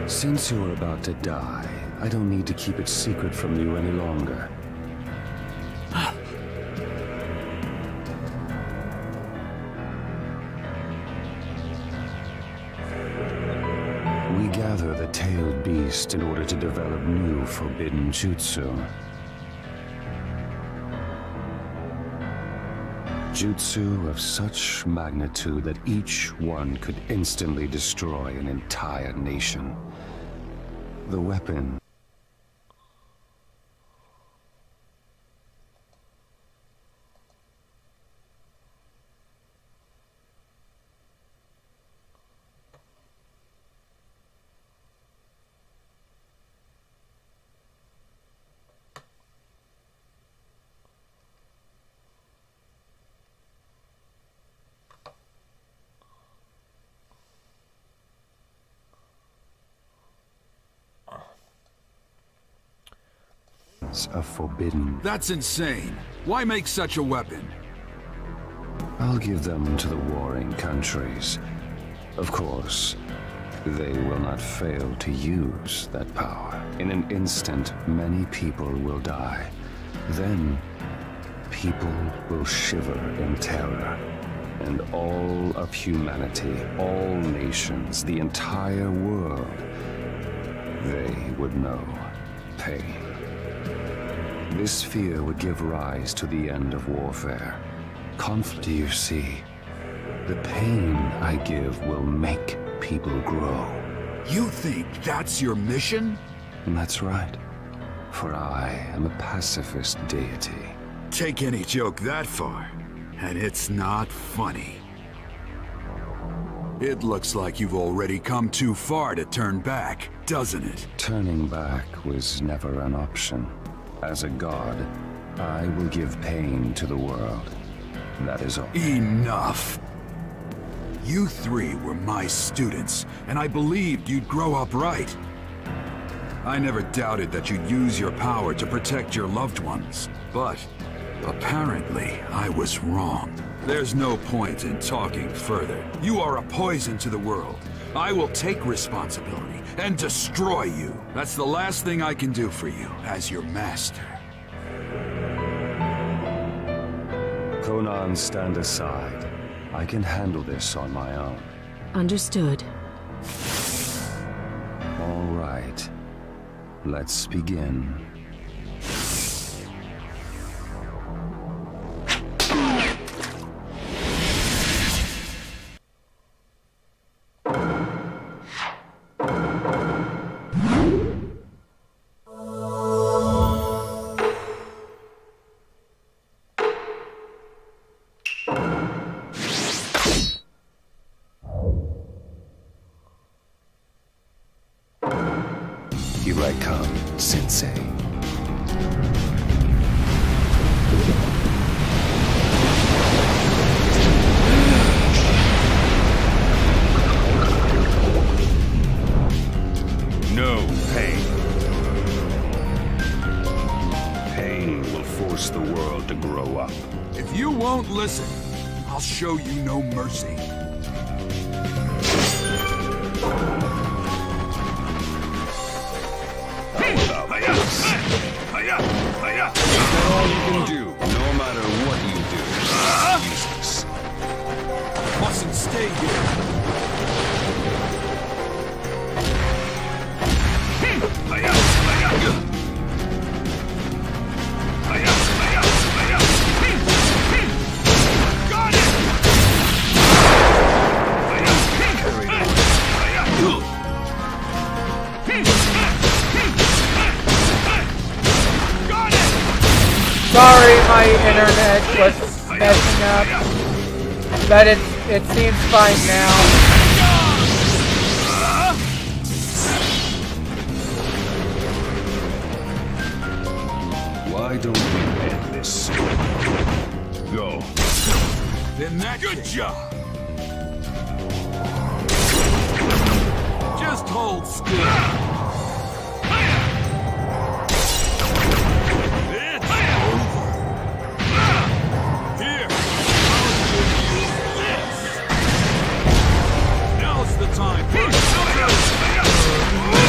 Since you're about to die, I don't need to keep it secret from you any longer. We gather the tailed beast in order to develop new forbidden jutsu. Jutsu of such magnitude that each one could instantly destroy an entire nation. The weapon a forbidden. That's insane. Why make such a weapon? I'll give them to the warring countries. Of course, they will not fail to use that power. In an instant, many people will die. Then, people will shiver in terror. And all of humanity, all nations, the entire world, they would know pain. This fear would give rise to the end of warfare. Conflict, you see. The pain I give will make people grow. You think that's your mission? And that's right. For I am a pacifist deity. Take any joke that far, and it's not funny. It looks like you've already come too far to turn back, doesn't it? Turning back was never an option. As a god, I will give pain to the world. That is all. Enough! You three were my students, and I believed you'd grow up right. I never doubted that you'd use your power to protect your loved ones. But, apparently, I was wrong. There's no point in talking further. You are a poison to the world. I will take responsibility and destroy you. That's the last thing I can do for you as your master. Conan, stand aside. I can handle this on my own. Understood. All right. Let's begin. Here I come, Sensei. No pain. Pain will force the world to grow up. If you won't listen, I'll show you no mercy. That's all you can do, no matter what you do. Useless. Mustn't stay here. Got it! Sorry, my internet was messing up, but it seems fine now. Why don't we end this? Go. Then that good job. Just hold still. Time.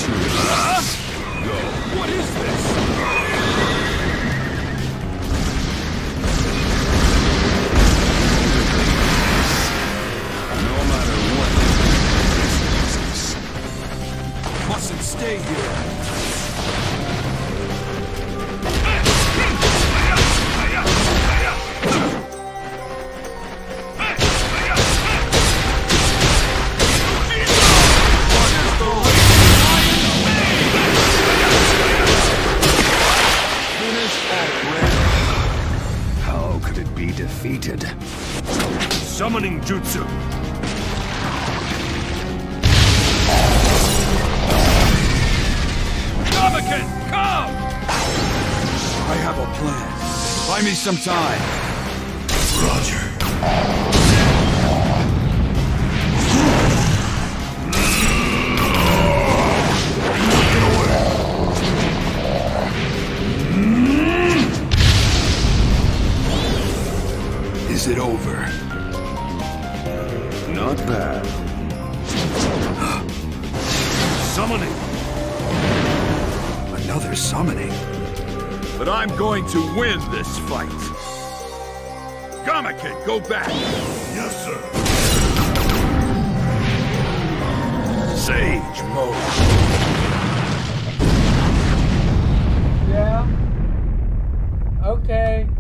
Go. What is this? No matter what. Mustn't stay here. How could it be defeated? Summoning Jutsu. Namekin, come! I have a plan. Buy me some time. Roger. Is it over? Not bad. Summoning. Another summoning? But I'm going to win this fight. Namekin, go back! Yes, sir. Sage mode. Yeah. Okay.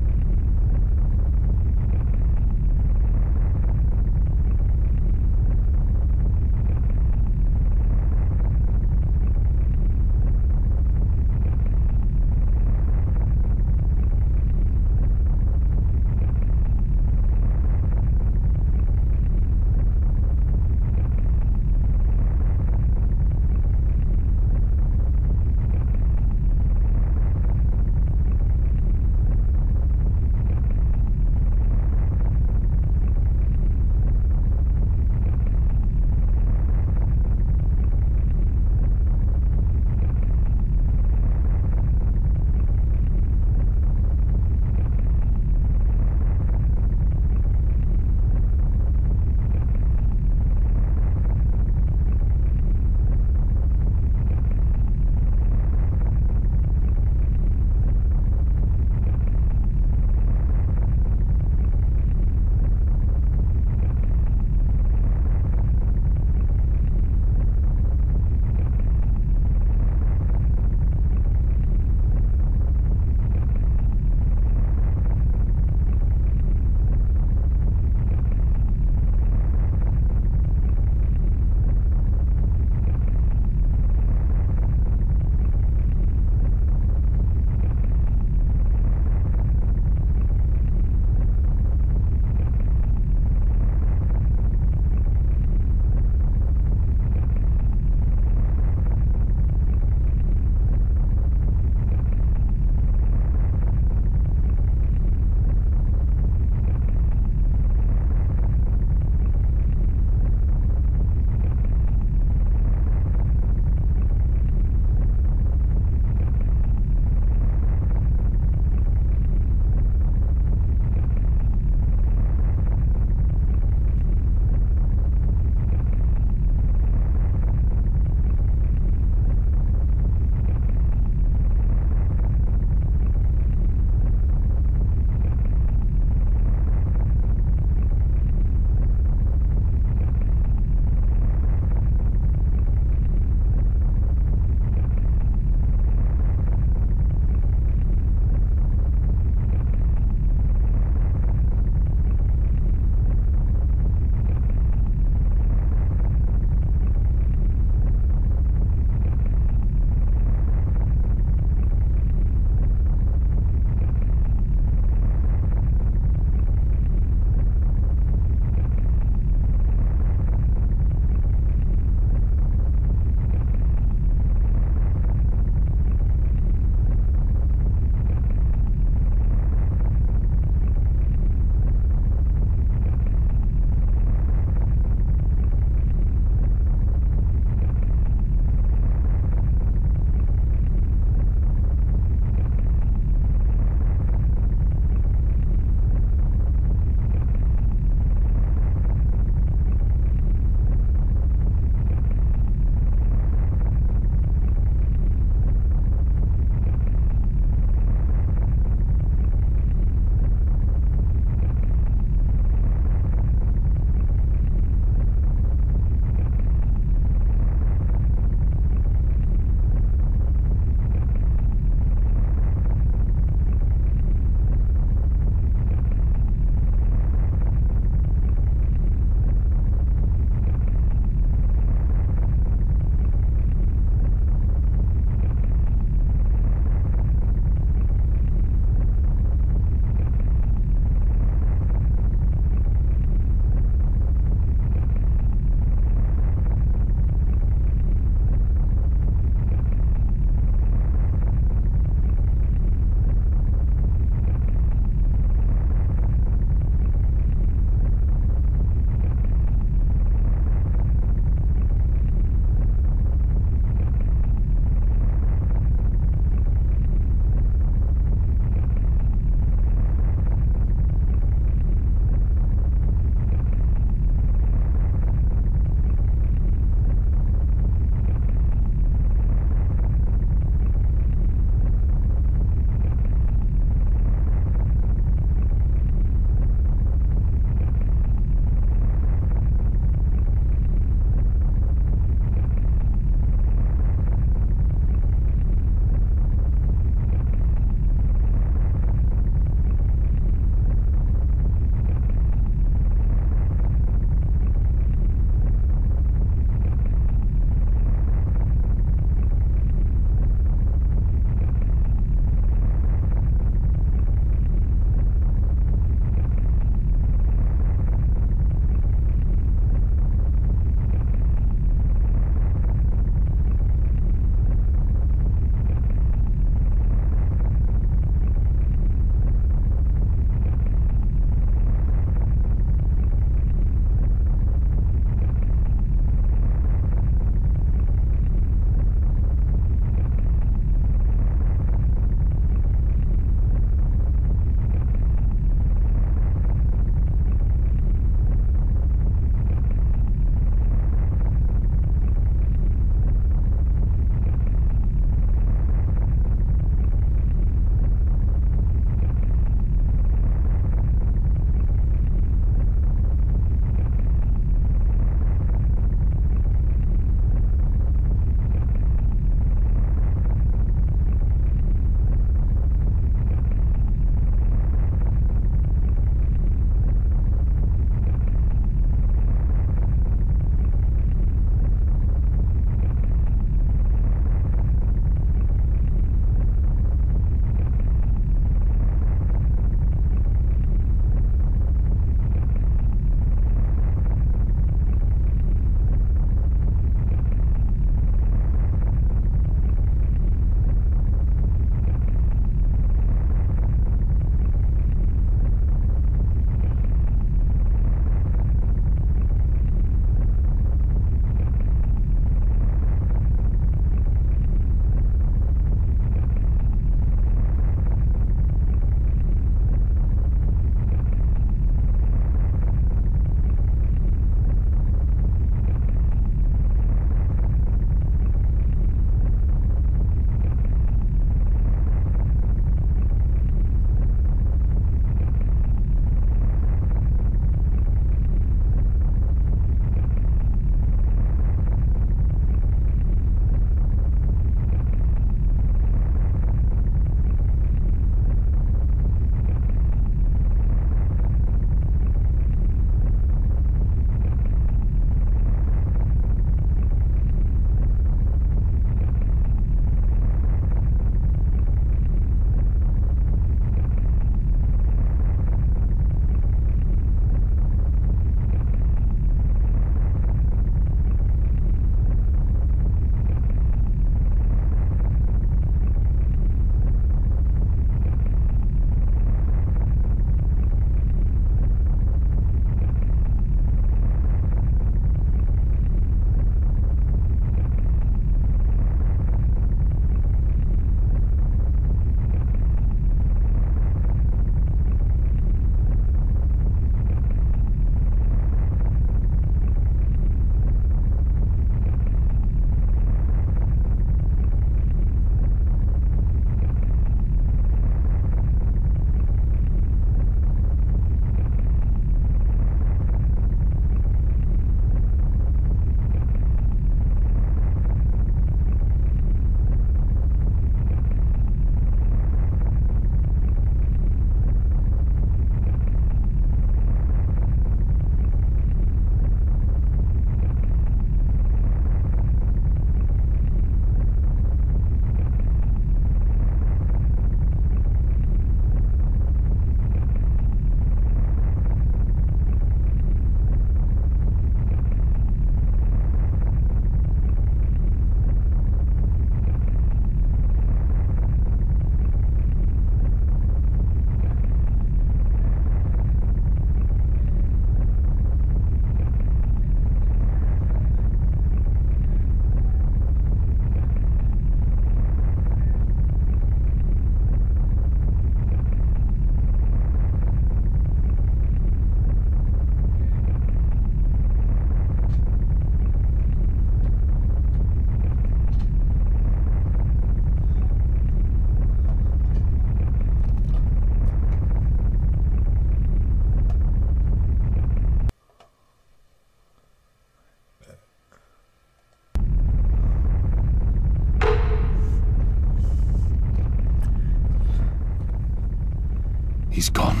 He's gone.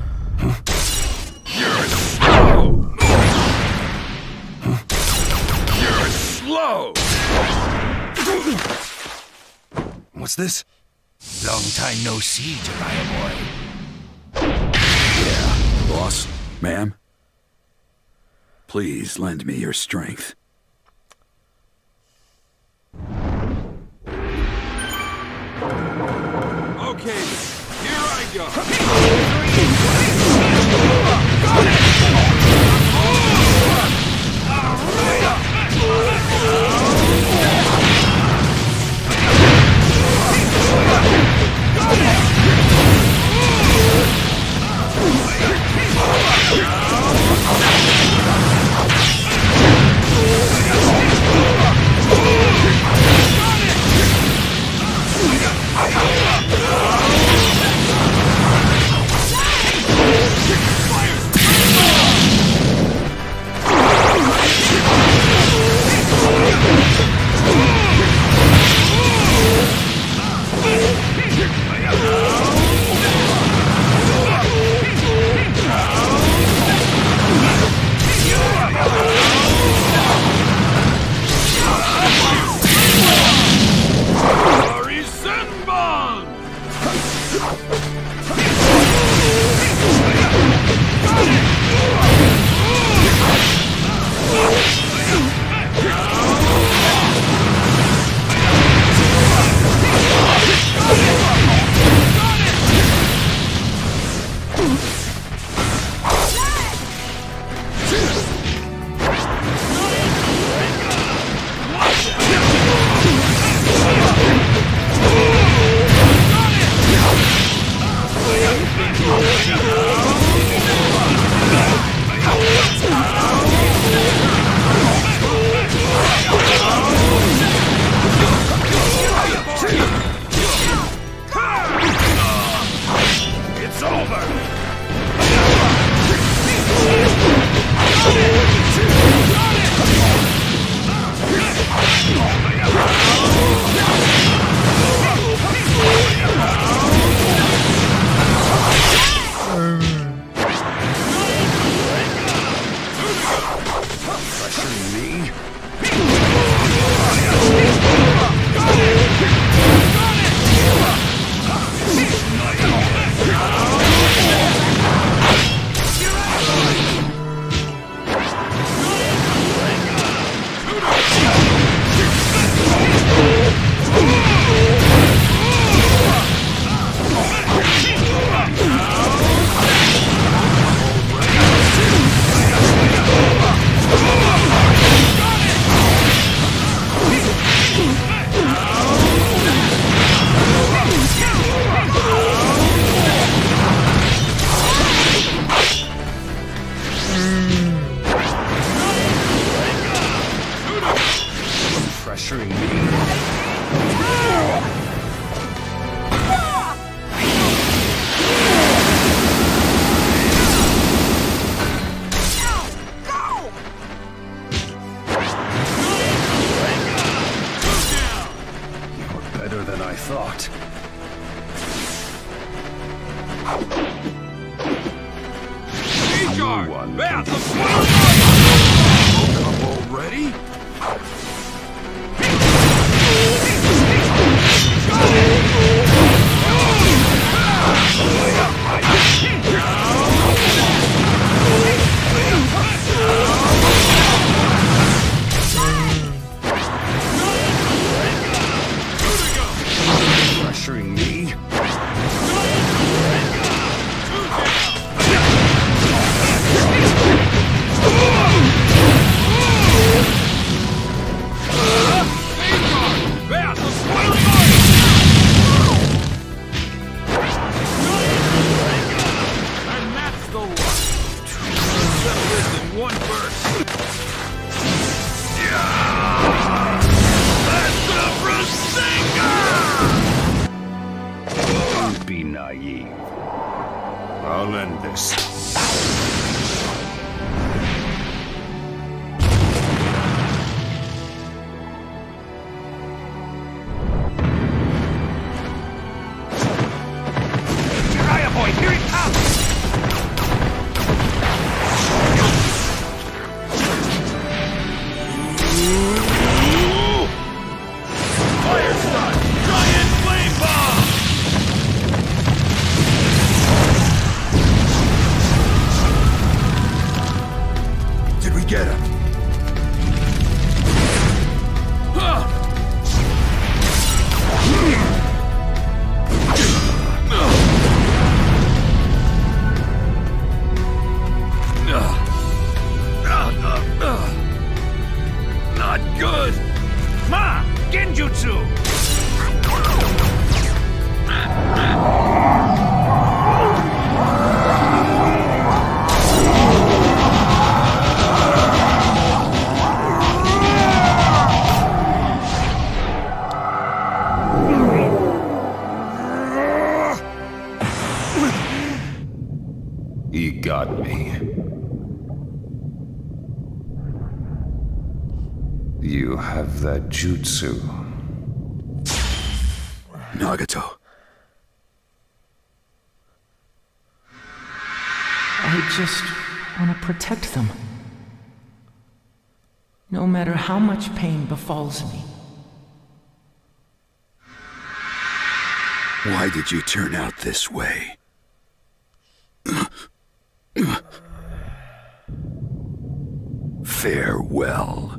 You're slow! You're slow! What's this? Long time no see, Jiraiya boy. Yeah, boss, ma'am. Please lend me your strength. Okay, here I go. I'll end this. Jiraiya boy, here he comes! He got me. You have that jutsu. Nagato. I just want to protect them. No matter how much pain befalls me. Why did you turn out this way? Farewell.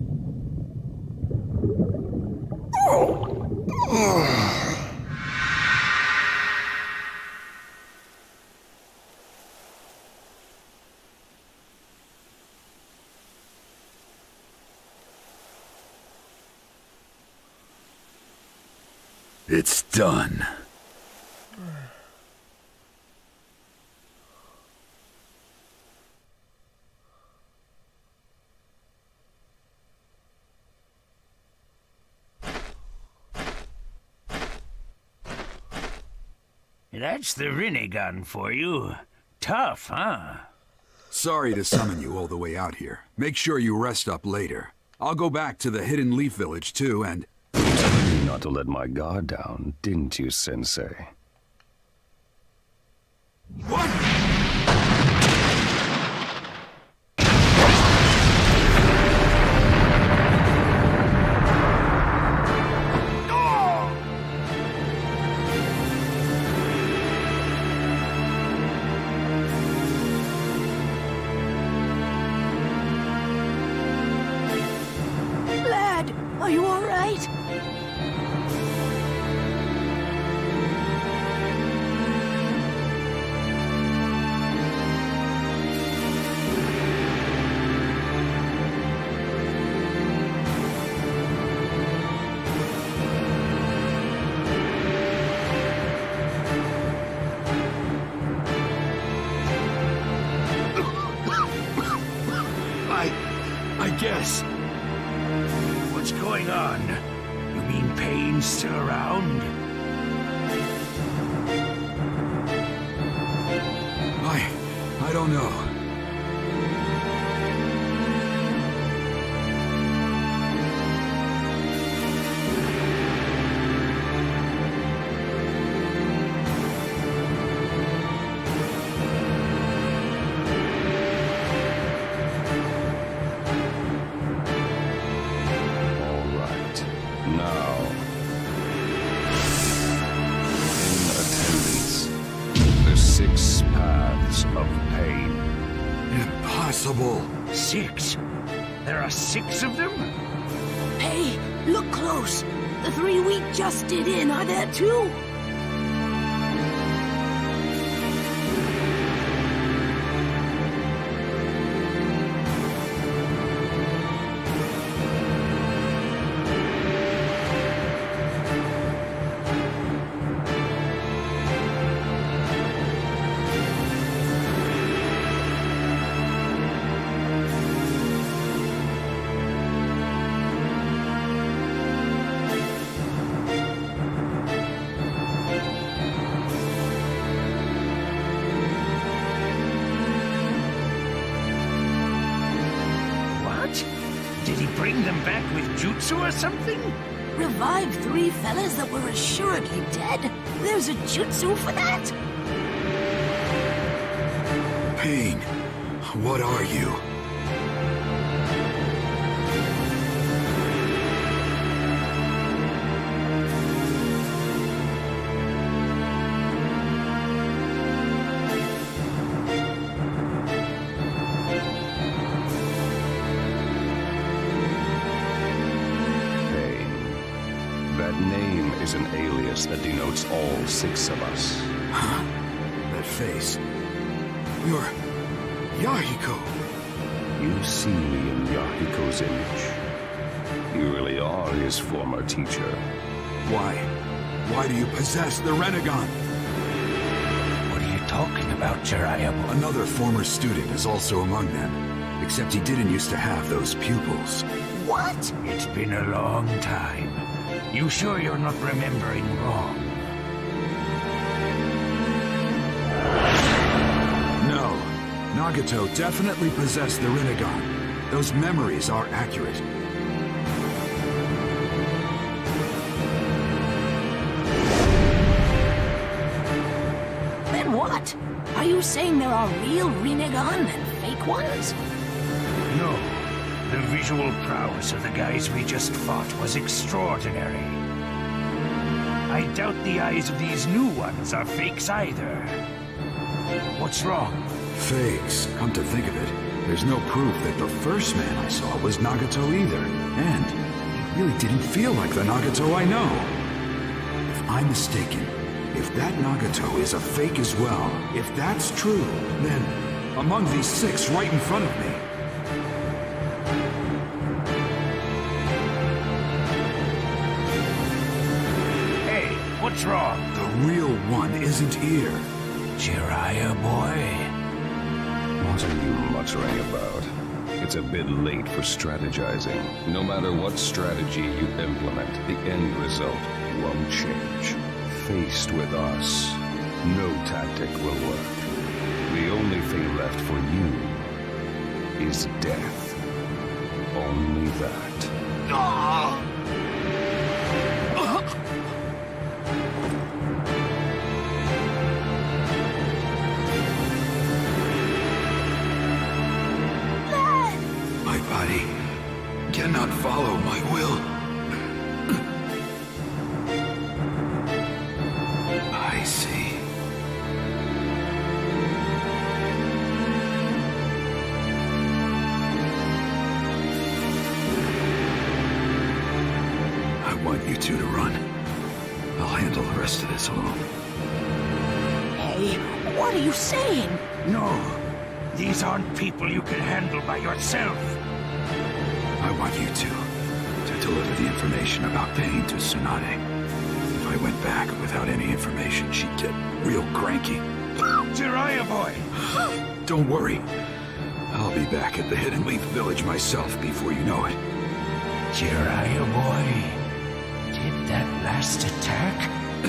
It's done. That's the Rinnegan for you. Tough, huh? Sorry to summon you all the way out here. Make sure you rest up later. I'll go back to the Hidden Leaf Village too, and... Not to let my guard down, didn't you, Sensei? What? Lad, are you all right? I guess. What's going on? You mean pain's still around? I don't know. Impossible. 6? There are 6 of them? Hey, look close. The 3 we just did in are there too. Did he bring them back with jutsu or something? Revive 3 fellas that were assuredly dead? There's a jutsu for that? Pain, what are you? Is an alias that denotes all 6 of us. Huh? That face. You're... Yahiko! You see me in Yahiko's image. You really are his former teacher. Why? Why do you possess the Rinnegan? What are you talking about, Jiraiya? Another former student is also among them. Except he didn't used to have those pupils. What? It's been a long time. You sure you're not remembering wrong? No, Nagato definitely possessed the Rinnegan. Those memories are accurate. Then what? Are you saying there are real Rinnegan and fake ones? No. The visual prowess of the guys we just fought was extraordinary. I doubt the eyes of these new ones are fakes either. What's wrong? Fakes. Come to think of it, there's no proof that the first man I saw was Nagato either. And he really didn't feel like the Nagato I know. If I'm mistaken, if that Nagato is a fake as well, if that's true, then among these 6 right in front of me, What's wrong? the real one isn't here. Jiraiya boy? What are you muttering about? It's a bit late for strategizing. No matter what strategy you implement, the end result won't change. Faced with us, no tactic will work. The only thing left for you is death. Only that. My body cannot follow my will. I see. I want you two to run. I'll handle the rest of this alone. Hey, what are you saying? No. These aren't people you can handle by yourself. I want you two to deliver the information about Pain to Tsunade. If I went back without any information, she'd get real cranky. Jiraiya boy! Don't worry. I'll be back at the Hidden Leaf Village myself before you know it. Jiraiya boy? Did that last attack?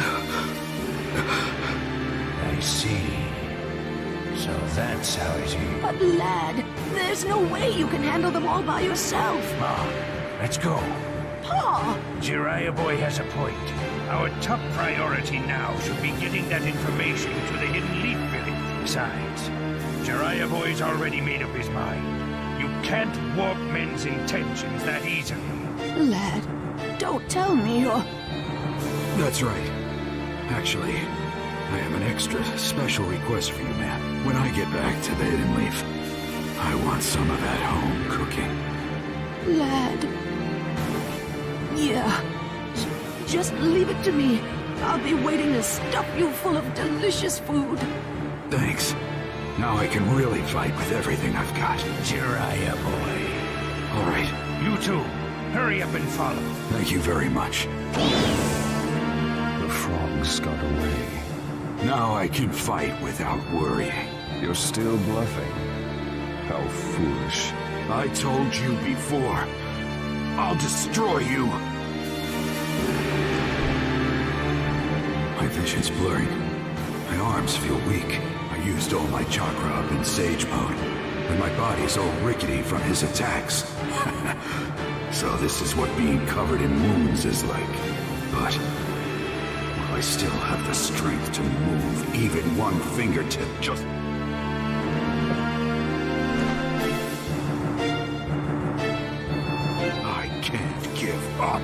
I see. So that's how it is. But lad, there's no way you can handle them all by yourself. Ma, let's go. Pa! Jiraiya boy has a point. Our top priority now should be getting that information to the Hidden Leaf Village. Besides, Jiraiya boy's already made up his mind. You can't warp men's intentions that easily. Lad, don't tell me you're... That's right. Actually, I have an extra special request for you, man. When I get back to the Hidden Leaf, I want some of that home cooking. Lad... Yeah. Just leave it to me. I'll be waiting to stuff you full of delicious food. Thanks. Now I can really fight with everything I've got. Jiraiya boy. All right. You two, hurry up and follow. Thank you very much. The frogs got away. Now I can fight without worrying. You're still bluffing. How foolish. I told you before. I'll destroy you. My vision's blurring. My arms feel weak. I used all my chakra up in Sage mode. And my body's all rickety from his attacks. So this is what being covered in wounds is like. But will I still have the strength to move even one fingertip just... I can't give up.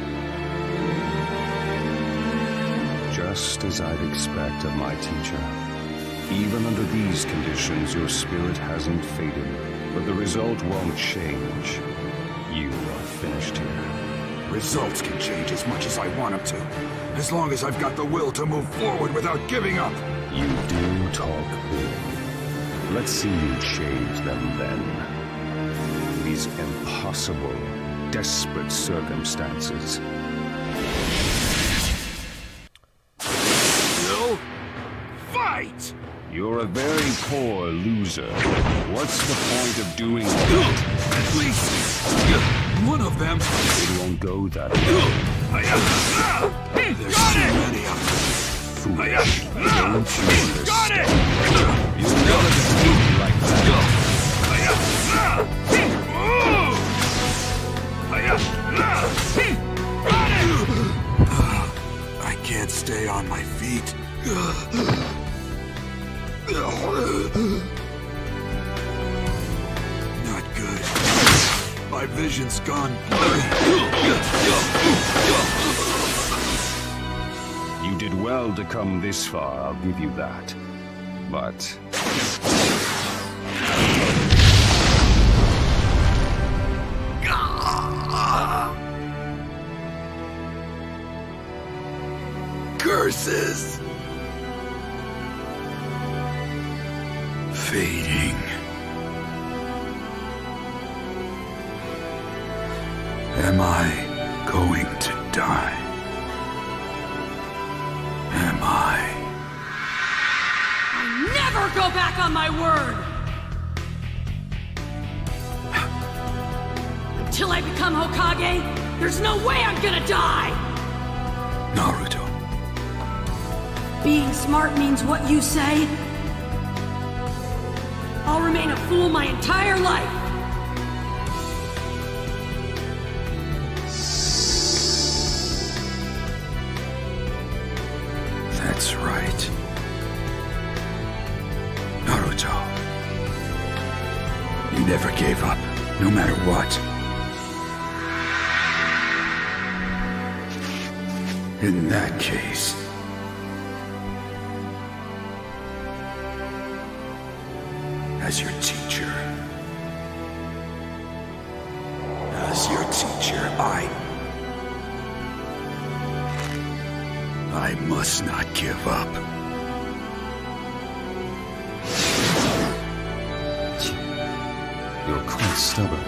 Just as I'd expect of my teacher. Even under these conditions, your spirit hasn't faded, but the result won't change. You are finished here. Results can change as much as I want them to, as long as I've got the will to move forward without giving up. You do talk big. Let's see you change them then. These impossible, desperate circumstances. Will fight! You're a very poor loser. What's the point of doing that? At least one of them. It won't go that way. There's too many of them. Foolish. Don't you understand? You never defeat like that. Not good. My vision's gone blurry. You did well to come this far, I'll give you that. But... Curses! Fading. Am I going to die? Am I? I never go back on my word! Until I become Hokage, there's no way I'm gonna die! Naruto. Being smart means what you say? I'll remain a fool my entire life! That's right. Naruto. You never gave up, no matter what. In that case... as your teacher... I must not give up. You're quite stubborn.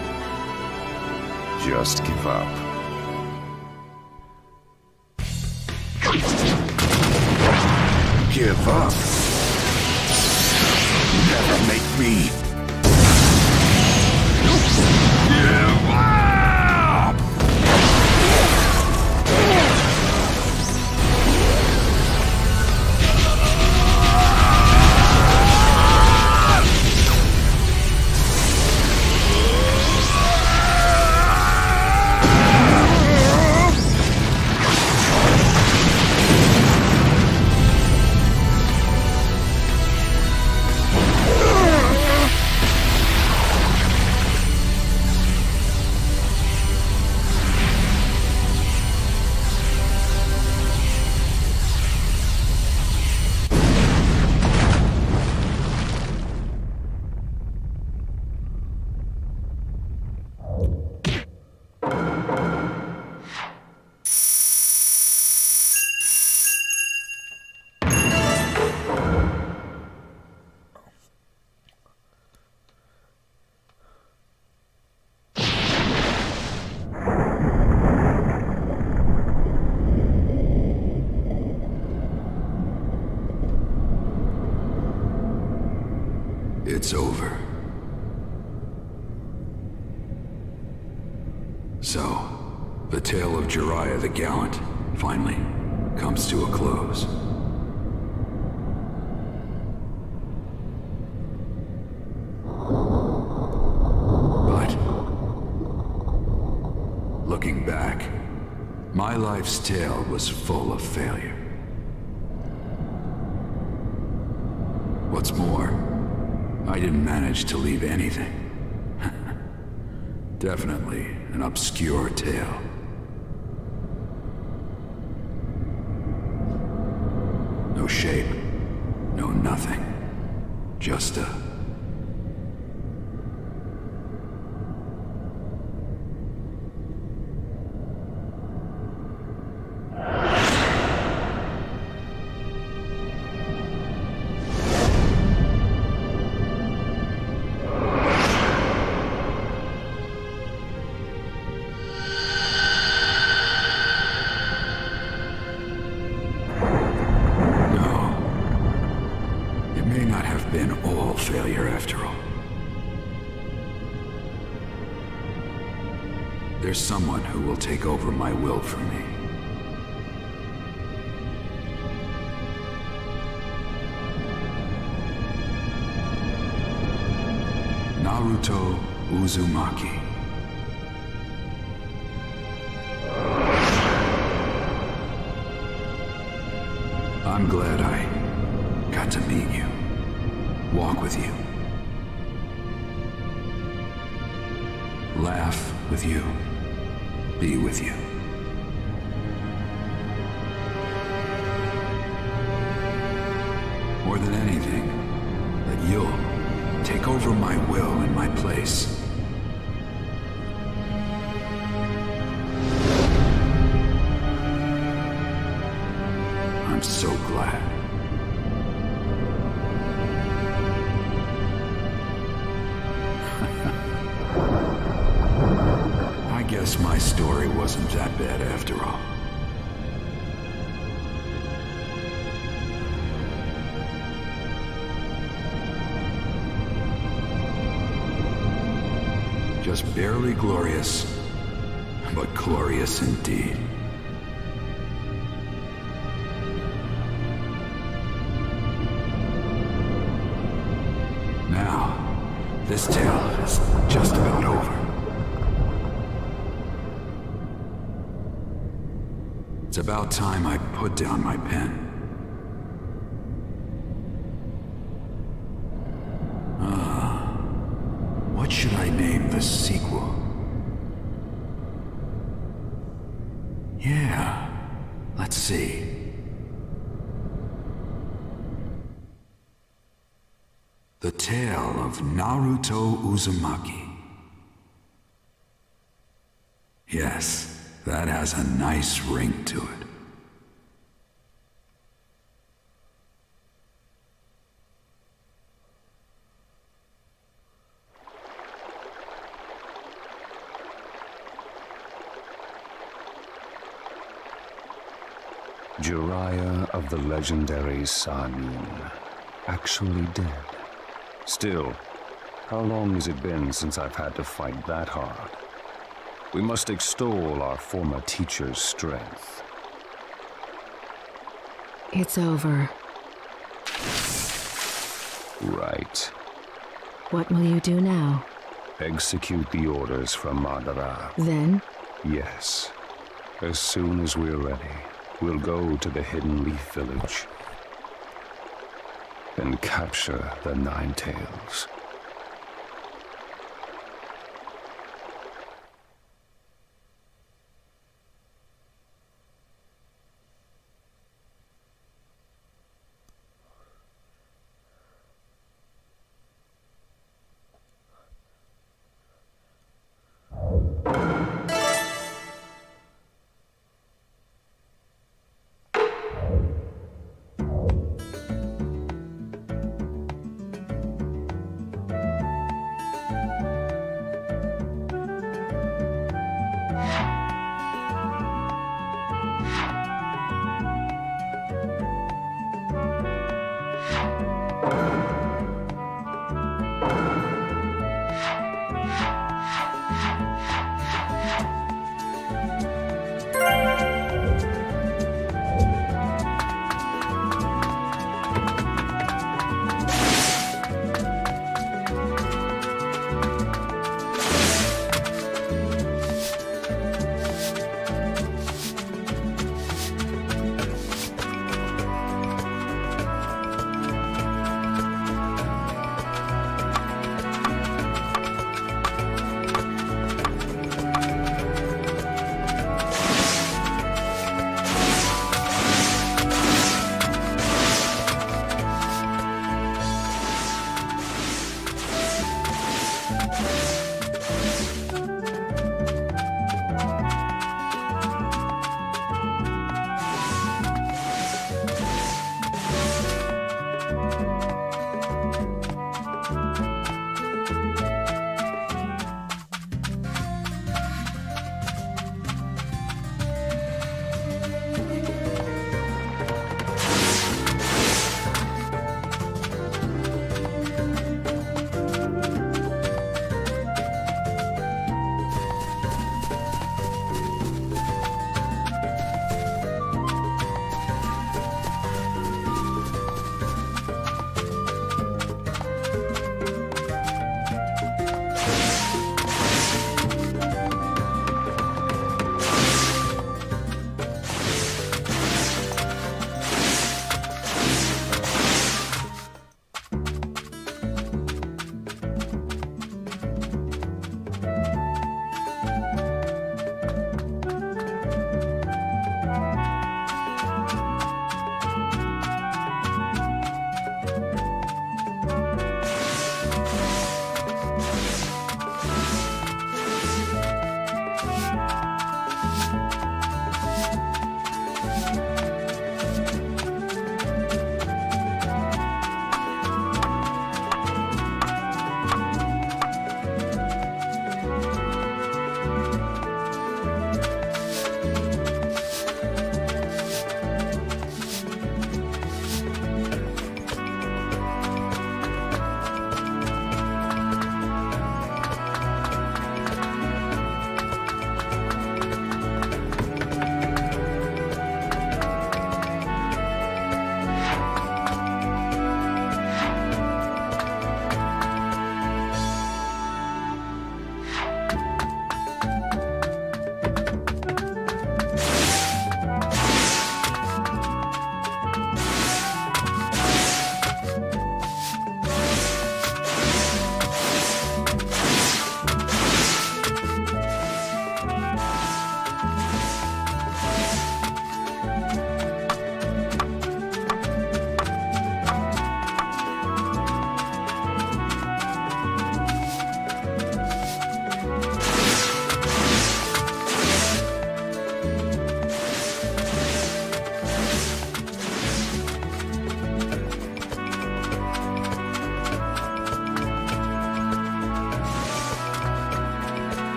Just give up. Give up? Never make me... give up! It's over. So, the tale of Jiraiya the Gallant finally comes to a close. But, looking back, my life's tale was full of failure. What's more, I didn't manage to leave anything. Definitely an obscure tale. No shape, no nothing. Just a... There's someone who will take over my will for me. Naruto Uzumaki. I'm glad I got to meet you. walk with you. Laugh with you. Be with you. More than anything, that you'll take over my will in my place. I'm so glad. I guess my story wasn't that bad after all. Just barely glorious, but glorious indeed. Now, this tale is just about over. It's about time I put down my pen. What should I name the sequel? Yeah, let's see. The Tale of Naruto Uzumaki. Yes, that has a nice ring to it. Jiraiya of the legendary Sanin, actually dead. Still, how long has it been since I've had to fight that hard? We must extol our former teacher's strength. It's over. Right. What will you do now? Execute the orders from Madara. Then? Yes. As soon as we're ready, we'll go to the Hidden Leaf Village and capture the Nine Tails.